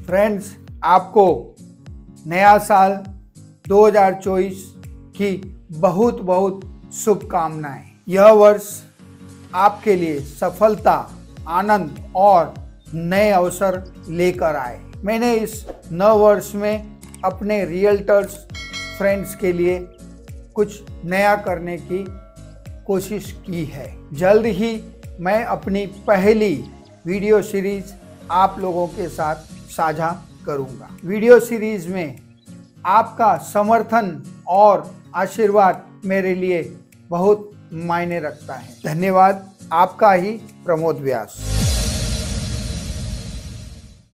Friends, आपको नया साल 2024 की बहुत बहुत शुभकामनाएं। यह वर्ष आपके लिए सफलता, आनंद और नए अवसर लेकर आए। मैंने इस नव वर्ष में अपने रियल्टर्स फ्रेंड्स के लिए कुछ नया करने की कोशिश की है। जल्द ही मैं अपनी पहली वीडियो सीरीज आप लोगों के साथ साझा करूंगा। वीडियो सीरीज में आपका समर्थन और आशीर्वाद मेरे लिए बहुत मायने रखता है। धन्यवाद। आपका ही प्रमोद व्यास।